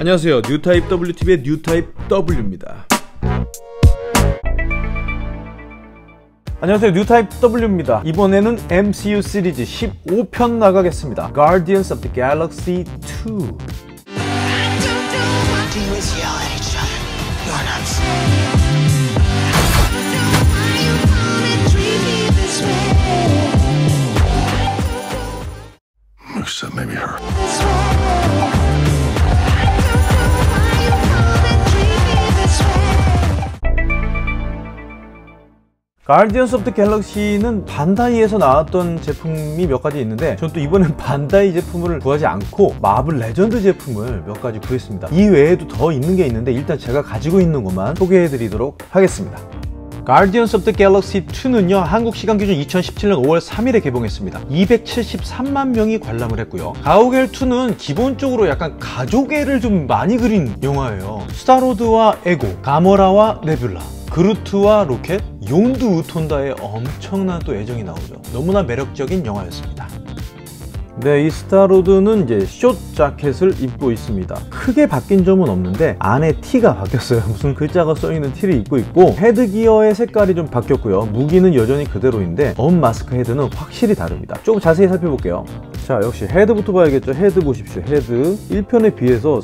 안녕하세요. 뉴타입 WTV의 뉴타입 W입니다. 안녕하세요. 뉴타입 W입니다. 이번에는 MCU 시리즈 15편 나가겠습니다. Guardians of the Galaxy 2. Except maybe her. 가디언스 오브 더 갤럭시는 반다이에서 나왔던 제품이 몇 가지 있는데 전 또 이번엔 반다이 제품을 구하지 않고 마블 레전드 제품을 몇 가지 구했습니다. 이 외에도 더 있는 게 있는데 일단 제가 가지고 있는 것만 소개해 드리도록 하겠습니다. Guardians of the Galaxy 2는요, 한국 시간 기준 2017년 5월 3일에 개봉했습니다. 273만 명이 관람을 했고요. 가오갤 2는 기본적으로 약간 가족애를 좀 많이 그린 영화예요. 스타로드와 에고, 가모라와 네뷸라, 그루트와 로켓, 용두 우톤다의 엄청난 또 애정이 나오죠. 너무나 매력적인 영화였습니다. 네, 이 스타로드는 이제 숏 자켓을 입고 있습니다. 크게 바뀐 점은 없는데 안에 티가 바뀌었어요. 무슨 글자가 써있는 티를 입고 있고, 헤드기어의 색깔이 좀 바뀌었고요. 무기는 여전히 그대로인데 언마스크 헤드는 확실히 다릅니다. 조금 자세히 살펴볼게요. 자, 역시 헤드부터 봐야겠죠. 헤드 보십시오. 헤드 1편에 비해서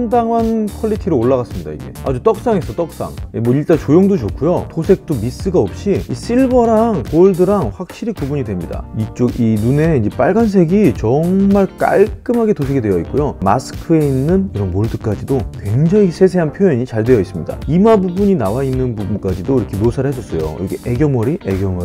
상당한 퀄리티로 올라갔습니다. 이게 아주 떡상했어, 떡상. 뭐 일단 조형도 좋고요. 도색도 미스가 없이 이 실버랑 골드랑 확실히 구분이 됩니다. 이쪽 이 눈에 이제 빨간색이 정말 깔끔하게 도색이 되어 있고요. 마스크에 있는 이런 몰드까지도 굉장히 세세한 표현이 잘 되어 있습니다. 이마 부분이 나와 있는 부분까지도 이렇게 묘사를 해줬어요. 여기 애교머리,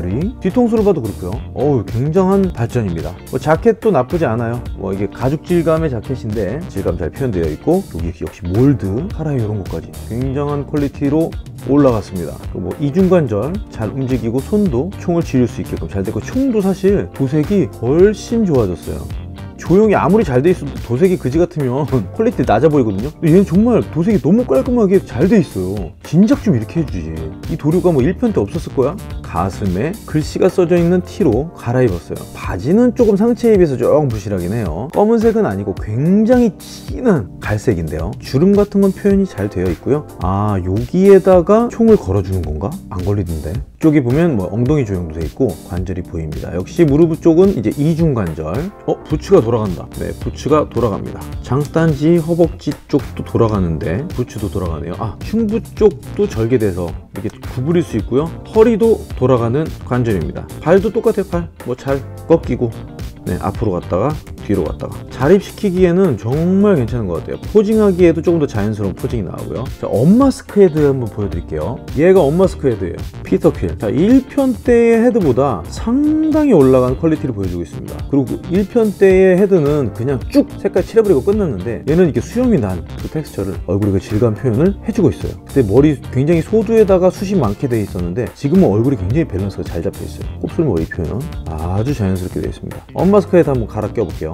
뒤통수를 봐도 그렇고요. 어우, 굉장한 발전입니다. 뭐 자켓도 나쁘지 않아요. 뭐 이게 가죽 질감의 자켓인데 질감 잘 표현되어 있고, 여기 역시 몰드, 카라이 이런 것까지 굉장한 퀄리티로 올라갔습니다. 뭐 이중관절 잘 움직이고 손도 총을 지를 수 있게끔 잘 됐고, 총도 사실 도색이 훨씬 좋아졌어요. 조형이 아무리 잘 돼 있어도 도색이 그지 같으면 퀄리티 낮아 보이거든요. 근데 얘는 정말 도색이 너무 깔끔하게 잘 돼 있어요. 진작 좀 이렇게 해주지. 이 도료가 뭐 1편 때 없었을 거야? 가슴에 글씨가 써져 있는 티로 갈아입었어요. 바지는 조금 상체에 비해서 조금 부실하긴 해요. 검은색은 아니고 굉장히 진한 갈색인데요. 주름 같은 건 표현이 잘 되어 있고요. 아, 여기에다가 총을 걸어주는 건가? 안 걸리던데. 이쪽에 보면 뭐 엉덩이 조형도 돼 있고 관절이 보입니다. 역시 무릎 쪽은 이제 이중관절. 부츠가 돌아간다. 네, 부츠가 돌아갑니다. 장단지, 허벅지 쪽도 돌아가는데 부츠도 돌아가네요. 아, 흉부 쪽도 절개돼서 이렇게 구부릴 수 있고요. 허리도 돌아가는 관절입니다. 발도 똑같아요. 발 뭐 잘 꺾이고, 네, 앞으로 갔다가 뒤로 갔다가 자립시키기에는 정말 괜찮은 것 같아요. 포징하기에도 조금 더 자연스러운 포징이 나오고요. 자, 언마스크 헤드 한번 보여드릴게요. 얘가 언마스크 헤드예요. 피터 퀼. 자, 1편 때의 헤드보다 상당히 올라간 퀄리티를 보여주고 있습니다. 그리고 1편 때의 헤드는 그냥 쭉 색깔 칠해버리고 끝났는데, 얘는 이렇게 수염이 난 그 텍스처를, 얼굴의 그 질감 표현을 해주고 있어요. 그때 머리 굉장히 소두에다가 숱이 많게 돼 있었는데 지금은 얼굴이 굉장히 밸런스가 잘 잡혀 있어요. 곱슬머리 표현 아주 자연스럽게 되어 있습니다. 언마스크 헤드 한번 갈아 껴볼게요.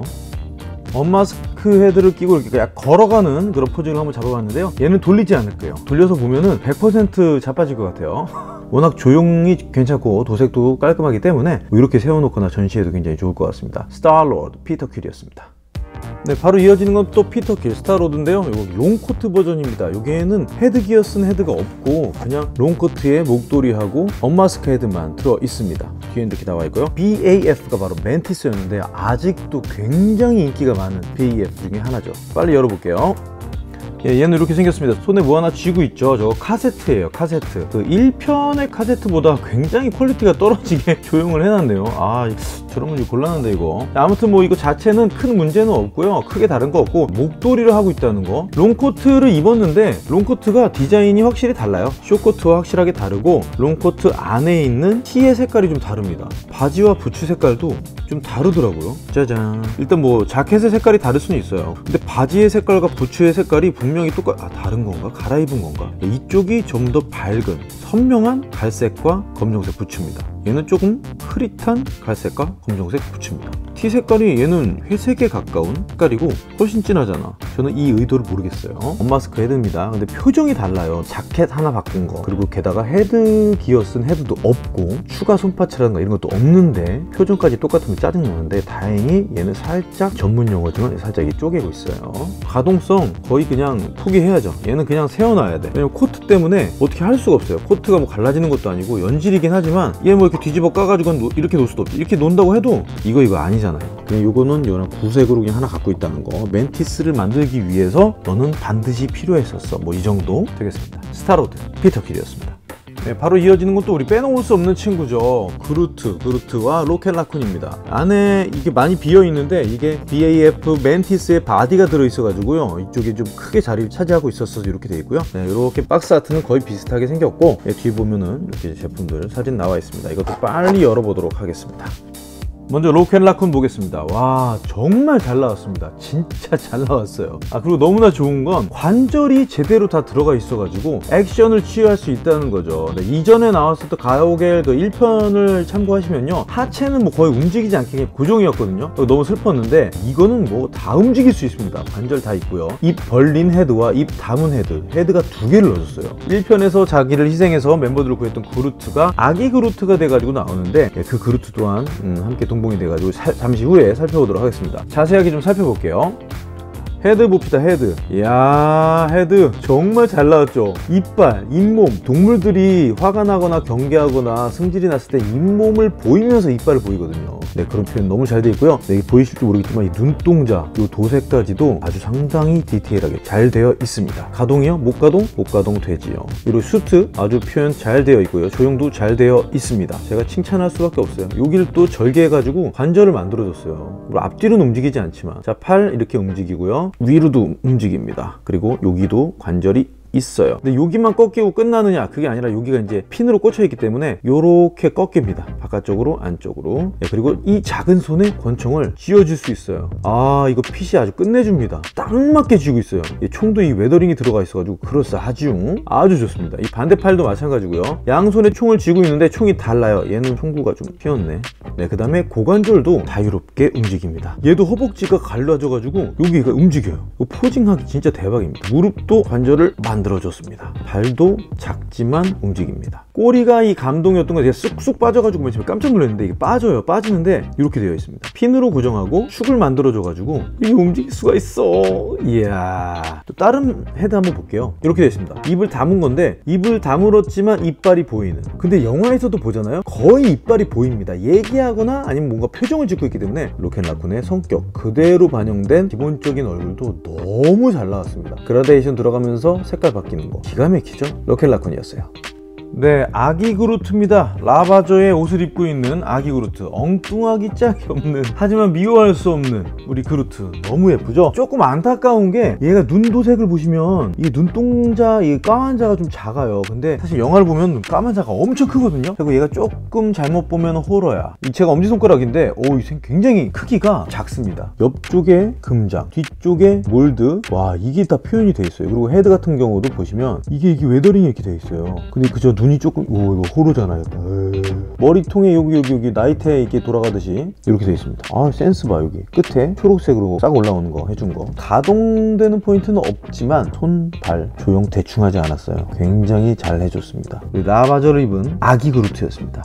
언마스크 헤드를 끼고 이렇게 그냥 걸어가는 그런 포즈를 한번 잡아봤는데요. 얘는 돌리지 않을 거예요. 돌려서 보면은 100% 자빠질 것 같아요. 워낙 조형이 괜찮고 도색도 깔끔하기 때문에 이렇게 세워놓거나 전시해도 굉장히 좋을 것 같습니다. 스타로드 피터 퀼이었습니다. 네, 바로 이어지는 건 또 피터 퀼 스타로드인데요. 이거 롱코트 버전입니다. 여기에는 헤드기어 쓴 헤드가 없고 그냥 롱코트에 목도리하고 언마스크 헤드만 들어 있습니다. 뒤에는 이렇게 나와 있고요. BAF가 바로 멘티스였는데 아직도 굉장히 인기가 많은 BAF 중에 하나죠. 빨리 열어볼게요. 예, 얘는 이렇게 생겼습니다. 손에 뭐 하나 쥐고 있죠. 저거 카세트예요, 카세트. 그 1편의 카세트보다 굉장히 퀄리티가 떨어지게 조형을 해놨네요. 아, 저런 건 좀 곤란한데 이거. 아무튼 뭐 이거 자체는 큰 문제는 없고요. 크게 다른 거 없고, 목도리를 하고 있다는 거. 롱코트를 입었는데 롱코트가 디자인이 확실히 달라요. 숏코트와 확실하게 다르고, 롱코트 안에 있는 티의 색깔이 좀 다릅니다. 바지와 부츠 색깔도 좀 다르더라고요. 짜잔. 일단 뭐 자켓의 색깔이 다를 수는 있어요. 근데 바지의 색깔과 부츠의 색깔이 분명히 다른 건가? 갈아입은 건가? 이쪽이 좀 더 밝은 선명한 갈색과 검정색 부츠입니다. 얘는 조금 흐릿한 갈색과 검정색 부츠입니다. 티 색깔이 얘는 회색에 가까운 색깔이고 훨씬 진하잖아. 저는 이 의도를 모르겠어요. 언마스크 헤드입니다. 근데 표정이 달라요. 자켓 하나 바꾼 거, 그리고 게다가 헤드 기어 쓴 헤드도 없고 추가 손파츠라든가 이런 것도 없는데 표정까지 똑같은 게 짜증나는데, 다행히 얘는 살짝 전문 용어지만 살짝 쪼개고 있어요. 가동성 거의 그냥 포기해야죠. 얘는 그냥 세워놔야 돼. 왜냐면 코트 때문에 어떻게 할 수가 없어요. 코트가 뭐 갈라지는 것도 아니고 연질이긴 하지만 얘 뭐 이렇게 뒤집어 까가지고 이렇게 놓을 수도 없지. 이렇게 놓는다고 해도 이거 아니잖아요. 그냥 요거는 요런 구색으로 그냥 하나 갖고 있다는 거. 맨티스를 만들기 위해서 너는 반드시 필요했었어. 뭐 이 정도 되겠습니다. 스타로드 피터 킬이었습니다. 네, 바로 이어지는 것도 우리 빼놓을 수 없는 친구죠. 그루트와 로켓라쿤입니다. 안에 이게 많이 비어있는데 이게 BAF 맨티스의 바디가 들어있어가지고요, 이쪽에 좀 크게 자리를 차지하고 있어서 이렇게 돼 있고요. 네, 이렇게 박스 아트는 거의 비슷하게 생겼고, 네, 뒤에 보면은 이렇게 제품들 사진 나와 있습니다. 이것도 빨리 열어보도록 하겠습니다. 먼저 로켓라쿤 보겠습니다. 와, 정말 잘 나왔습니다. 진짜 잘 나왔어요. 그리고 너무나 좋은 건 관절이 제대로 다 들어가 있어가지고 액션을 취할 수 있다는 거죠. 네, 이전에 나왔었던 가오갤 그 1편을 참고하시면요, 하체는 뭐 거의 움직이지 않게 고정이었거든요. 너무 슬펐는데 이거는 뭐 다 움직일 수 있습니다. 관절 다 있고요. 입 벌린 헤드와 입 담은 헤드가 2개를 넣어줬어요. 1편에서 자기를 희생해서 멤버들을 구했던 그루트가 아기 그루트가 돼가지고 나오는데, 그 그루트 또한 함께 동봉이 돼가지고 잠시 후에 살펴보도록 하겠습니다. 자세하게 좀 살펴볼게요. 헤드 봅시다. 헤드. 이야, 헤드 정말 잘 나왔죠. 이빨, 잇몸. 동물들이 화가 나거나 경계하거나 승질이 났을 때 잇몸을 보이면서 이빨을 보이거든요. 네, 그런 표현 너무 잘 돼 있고요. 네, 보이실지 모르겠지만 이 눈동자, 이 도색까지도 아주 상당히 디테일하게 잘 되어 있습니다. 가동이요? 못 가동? 못 가동 되지요. 그리고 슈트 아주 표현 잘 되어 있고요. 조형도 잘 되어 있습니다. 제가 칭찬할 수밖에 없어요. 여기를 또 절개해가지고 관절을 만들어줬어요. 앞뒤로는 움직이지 않지만, 자, 팔 이렇게 움직이고요. 위로도 움직입니다. 그리고 여기도 관절이 있어요. 근데 여기만 꺾이고 끝나느냐, 그게 아니라 여기가 이제 핀으로 꽂혀 있기 때문에 요렇게 꺾입니다. 바깥쪽으로 안쪽으로. 네, 그리고 이 작은 손에 권총을 쥐어줄 수 있어요. 이거 핏이 아주 끝내줍니다. 딱 맞게 쥐고 있어요. 총도 이 웨더링이 들어가 있어가지고 그럴싸하죠. 아주 좋습니다. 이 반대팔도 마찬가지고요. 양손에 총을 쥐고 있는데 총이 달라요. 얘는 총구가 좀 휘었네. 네, 그 다음에 고관절도 자유롭게 움직입니다. 얘도 허벅지가 갈라져가지고 여기가 움직여요. 포징하기 진짜 대박입니다. 무릎도 관절을 만들어줬습니다. 발도 작지만 움직입니다. 꼬리가 이 감동이었던 거 제가 쑥쑥 빠져가지고 맨 처음에 깜짝 놀랐는데, 이게 빠져요. 빠지는데 이렇게 되어 있습니다. 핀으로 고정하고 축을 만들어줘가지고 이게 움직일 수가 있어. 이야. 또 다른 헤드 한번 볼게요. 이렇게 되어 있습니다. 입을 다문 건데 입을 다물었지만 이빨이 보이는. 근데 영화에서도 보잖아요. 거의 이빨이 보입니다. 얘기하거나 아니면 뭔가 표정을 짓고 있기 때문에 로켓라쿤의 성격 그대로 반영된 기본적인 얼굴도 너무 잘 나왔습니다. 그라데이션 들어가면서 색깔 바뀌는 거 기가 막히죠? 로켓라쿤이었어요. 네, 아기 그루트입니다. 라바저의 옷을 입고 있는 아기 그루트. 엉뚱하기 짝이 없는, 하지만 미워할 수 없는 우리 그루트. 너무 예쁘죠? 조금 안타까운 게 얘가 눈 도색을 보시면 이 눈동자, 이 까만자가 좀 작아요. 근데 사실 영화를 보면 까만자가 엄청 크거든요. 그리고 얘가 조금 잘못 보면 호러야. 제가 엄지손가락인데 이 굉장히 크기가 작습니다. 옆쪽에 금장, 뒤쪽에 몰드. 와, 이게 다 표현이 돼 있어요. 그리고 헤드 같은 경우도 보시면 이게 웨더링이 이렇게 돼 있어요. 근데 그저 눈이 조금, 이거 호로잖아요. 머리통에 여기 나이테 이렇게 돌아가듯이 이렇게 되어 있습니다. 센스 봐. 여기 끝에 초록색으로 싹 올라오는 거 해준 거. 가동되는 포인트는 없지만 손, 발 조형 대충 하지 않았어요. 굉장히 잘 해줬습니다. 라바저를 입은 아기 그루트였습니다.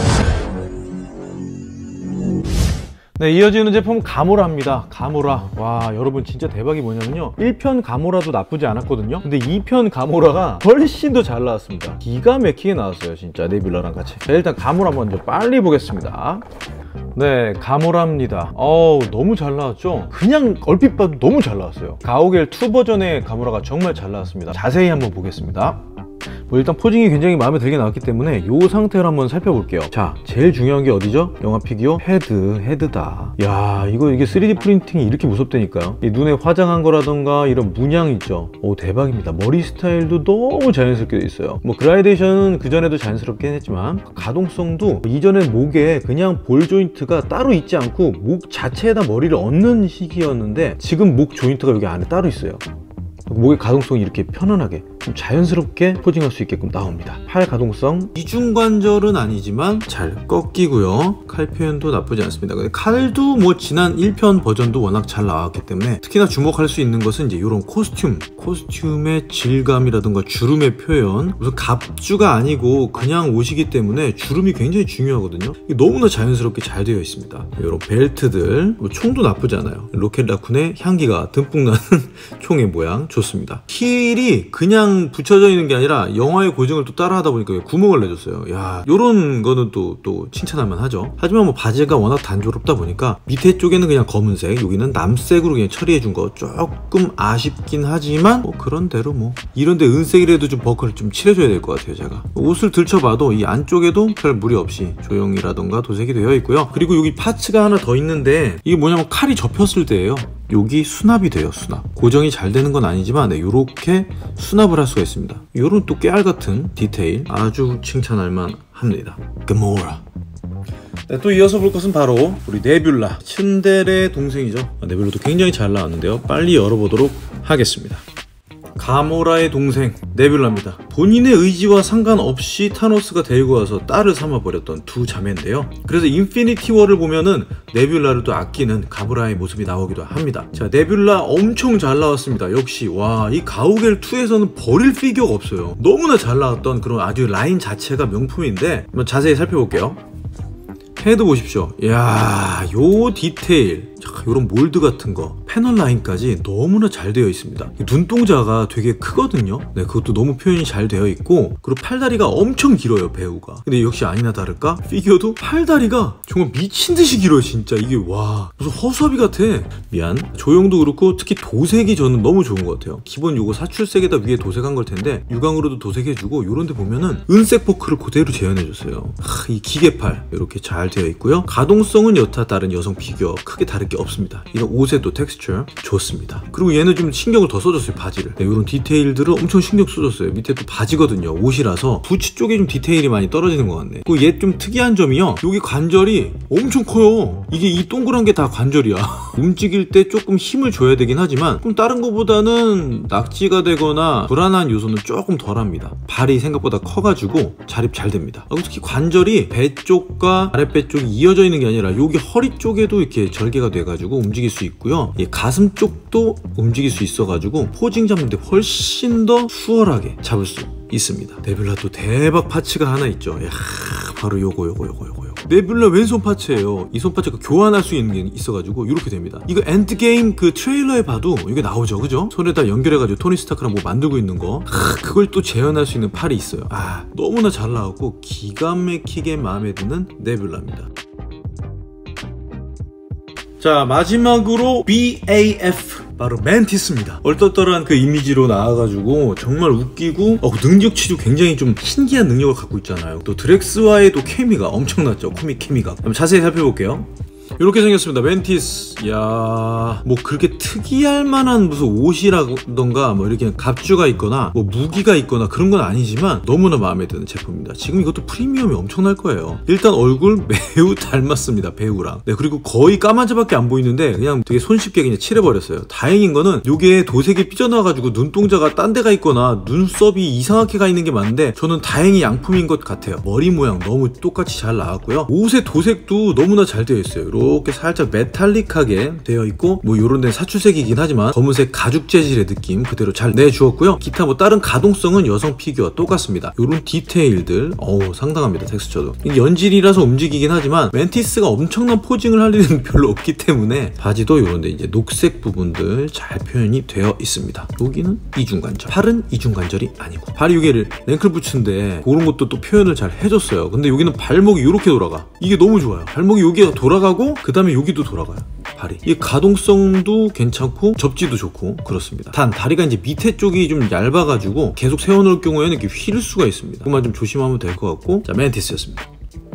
네, 이어지는 제품은 가모라입니다. 가모라. 와, 여러분 진짜 대박이 뭐냐면요, 1편 가모라도 나쁘지 않았거든요. 근데 2편 가모라가 훨씬 더 잘 나왔습니다. 기가 막히게 나왔어요, 진짜. 네뷸라랑 같이. 자, 일단 가모라 먼저 빨리 보겠습니다. 네, 가모라입니다. 너무 잘 나왔죠? 그냥 얼핏 봐도 너무 잘 나왔어요. 가오갤 2 버전의 가모라가 정말 잘 나왔습니다. 자세히 한번 보겠습니다. 일단 포징이 굉장히 마음에 들게 나왔기 때문에 이 상태를 한번 살펴볼게요. 자, 제일 중요한 게 어디죠? 영화 피규어 헤드다. 야, 이게 3D 프린팅이 이렇게 무섭다니까요. 이 눈에 화장한 거라던가 이런 문양 있죠? 대박입니다. 머리 스타일도 너무 자연스럽게 돼 있어요. 그라데이션은 그전에도 자연스럽긴 했지만 가동성도, 이전엔 목에 그냥 볼 조인트가 따로 있지 않고 목 자체에다 머리를 얹는 시기였는데 지금 목 조인트가 여기 안에 따로 있어요. 목의 가동성이 이렇게 편안하게 좀 자연스럽게 포징할 수 있게끔 나옵니다. 팔 가동성 이중관절은 아니지만 잘 꺾이고요. 칼 표현도 나쁘지 않습니다. 근데 칼도 뭐 지난 1편 버전도 워낙 잘 나왔기 때문에 특히나 주목할 수 있는 것은 이제 이런 코스튬의 질감이라든가 주름의 표현. 무슨 갑주가 아니고 그냥 옷이기 때문에 주름이 굉장히 중요하거든요. 너무나 자연스럽게 잘 되어 있습니다. 이런 벨트들, 뭐 총도 나쁘지 않아요. 로켓 라쿤의 향기가 듬뿍 나는 총의 모양 좋습니다. 힐이 그냥 붙여져 있는 게 아니라 영화의 고증을 또 따라 하다 보니까 구멍을 내줬어요. 야, 요런 거는 또 칭찬할 만하죠. 하지만 뭐 바지가 워낙 단조롭다 보니까 밑에 쪽에는 그냥 검은색, 여기는 남색으로 그냥 처리해준 거 조금 아쉽긴 하지만 뭐 그런대로 뭐 이런데 은색이라도 좀 버클을 좀 칠해줘야 될 것 같아요. 제가 옷을 들춰봐도 이 안쪽에도 별 무리 없이 조형이라던가 도색이 되어 있고요. 그리고 여기 파츠가 하나 더 있는데 이게 뭐냐면 칼이 접혔을 때예요. 여기 수납이 돼요. 수납 고정이 잘 되는 건 아니지만 이렇게 수납을 할 수가 있습니다. 요런 또 깨알 같은 디테일 아주 칭찬할만 합니다. 가모라. 네, 또 이어서 볼 것은 바로 우리 네뷸라, 츤데레의 동생이죠. 네뷸라도 굉장히 잘 나왔는데요. 빨리 열어보도록 하겠습니다. 가모라의 동생 네뷸라입니다. 본인의 의지와 상관없이 타노스가 데리고 와서 딸을 삼아버렸던 두 자매인데요. 그래서 인피니티 워를 보면은 네뷸라를 또 아끼는 가모라의 모습이 나오기도 합니다. 자, 네뷸라 엄청 잘 나왔습니다. 역시 와, 이 가오갤 2에서는 버릴 피규어가 없어요. 너무나 잘 나왔던 그런 아주 라인 자체가 명품인데 한번 자세히 살펴볼게요. 헤드 보십시오. 이야, 요 디테일, 요런 몰드 같은 거, 패널 라인까지 너무나 잘 되어 있습니다. 눈동자가 되게 크거든요. 네, 그것도 너무 표현이 잘 되어 있고, 그리고 팔다리가 엄청 길어요, 배우가. 근데 역시 아니나 다를까 피규어도 팔다리가 정말 미친듯이 길어요. 진짜 이게 와, 무슨 허수아비 같아. 미안. 조형도 그렇고 특히 도색이 저는 너무 좋은 것 같아요. 기본 요거 사출색에다 위에 도색한 걸 텐데 유광으로도 도색해주고, 요런데 보면은 은색 버클을 그대로 재현해줬어요. 이 기계팔 이렇게 잘 되어 있고요. 가동성은 여타 다른 여성 피규어 크게 다를 게 없습니다. 이런 옷의 또 텍스처 좋습니다. 그리고 얘는 좀 신경을 더 써줬어요. 바지를. 네, 이런 디테일들을 엄청 신경 써줬어요. 밑에 또 바지거든요. 옷이라서 부츠 쪽에 좀 디테일이 많이 떨어지는 것 같네. 그리고 얘 좀 특이한 점이요, 여기 관절이 엄청 커요. 이게 이 동그란 게 다 관절이야. 움직일 때 조금 힘을 줘야 되긴 하지만 좀 다른 것보다는 낙지가 되거나 불안한 요소는 조금 덜합니다. 발이 생각보다 커가지고 자립 잘 됩니다. 그리고 특히 관절이 배 쪽과 아랫배 쪽이 이어져 있는 게 아니라 여기 허리 쪽에도 이렇게 절개가 돼가지고 움직일 수 있고요. 가슴 쪽도 움직일 수 있어가지고 포징 잡는데 훨씬 더 수월하게 잡을 수 있습니다. 네뷸라 또 대박 파츠가 하나 있죠. 야, 바로 요거. 네뷸라 왼손 파츠예요. 이 손 파츠가 교환할 수 있는 게 있어가지고 이렇게 됩니다. 이거 엔드게임 그 트레일러에 봐도 이게 나오죠, 그죠? 손에다 연결해가지고 토니 스타크랑 뭐 만들고 있는 거, 그걸 또 재현할 수 있는 팔이 있어요. 너무나 잘 나왔고 기가 막히게 마음에 드는 네뷸라입니다. 자, 마지막으로 BAF, 바로 맨티스입니다. 얼떨떨한 그 이미지로 나와가지고 정말 웃기고 능력치도 굉장히 좀 신기한 능력을 갖고 있잖아요. 또 드렉스와의 또 케미가 엄청났죠. 코믹 케미가. 한번 자세히 살펴볼게요. 이렇게 생겼습니다. 맨티스. 이야, 뭐 그렇게 특이할 만한 무슨 옷이라던가 뭐 이렇게 갑주가 있거나 뭐 무기가 있거나 그런 건 아니지만 너무나 마음에 드는 제품입니다. 지금 이것도 프리미엄이 엄청날 거예요. 일단 얼굴 매우 닮았습니다, 배우랑. 네, 그리고 거의 까만자밖에 안 보이는데 그냥 되게 손쉽게 그냥 칠해버렸어요. 다행인 거는 요게 도색이 삐져나와가지고 눈동자가 딴 데가 있거나 눈썹이 이상하게 가 있는 게 많은데 저는 다행히 양품인 것 같아요. 머리 모양 너무 똑같이 잘 나왔고요. 옷의 도색도 너무나 잘 되어 있어요. 이렇게 살짝 메탈릭하게 되어 있고, 뭐 요런 데는 사출색이긴 하지만 검은색 가죽 재질의 느낌 그대로 잘 내주었고요. 기타 뭐 다른 가동성은 여성 피규어와 똑같습니다. 요런 디테일들 상당합니다. 텍스처도 연질이라서 움직이긴 하지만 맨티스가 엄청난 포징을 할 일은 별로 없기 때문에 바지도 요런데 이제 녹색 부분들 잘 표현이 되어 있습니다. 여기는 이중관절, 팔은 이중관절이 아니고 발이 이게 랭클 부츠인데 그런 것도 또 표현을 잘 해줬어요. 근데 여기는 발목이 이렇게 돌아가. 이게 너무 좋아요. 발목이 여기가 돌아가고 그 다음에 여기도 돌아가요. 발이. 이 가동성도 괜찮고 접지도 좋고 그렇습니다. 단 다리가 이제 밑에 쪽이 좀 얇아가지고 계속 세워놓을 경우에는 이렇게 휠 수가 있습니다. 그것만 좀 조심하면 될 것 같고. 자, 맨티스였습니다.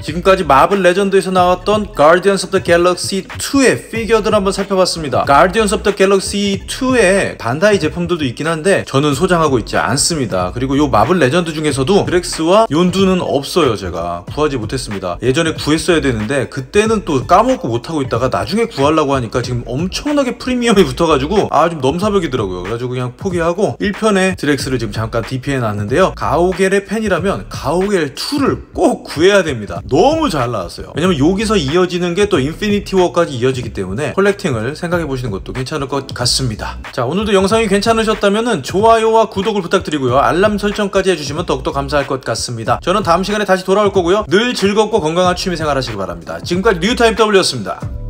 지금까지 마블 레전드에서 나왔던 Guardians of the Galaxy 2의 피규어들 한번 살펴봤습니다. Guardians of the Galaxy 2의 반다이 제품들도 있긴 한데 저는 소장하고 있지 않습니다. 그리고 요 마블 레전드 중에서도 드렉스와 욘두는 없어요. 제가 구하지 못했습니다. 예전에 구했어야 되는데 그때는 또 까먹고 못하고 있다가 나중에 구하려고 하니까 지금 엄청나게 프리미엄이 붙어가지고 좀 넘사벽이더라고요. 그래가지고 그냥 포기하고 1편에 드렉스를 지금 잠깐 DP해 놨는데요. 가오갤의 팬이라면 가오갤 2를 꼭 구해야 됩니다. 너무 잘 나왔어요. 왜냐면 여기서 이어지는 게 또 인피니티 워까지 이어지기 때문에 컬렉팅을 생각해 보시는 것도 괜찮을 것 같습니다. 자, 오늘도 영상이 괜찮으셨다면 좋아요와 구독을 부탁드리고요. 알람 설정까지 해주시면 더욱더 감사할 것 같습니다. 저는 다음 시간에 다시 돌아올 거고요. 늘 즐겁고 건강한 취미생활 하시기 바랍니다. 지금까지 뉴타입 W였습니다.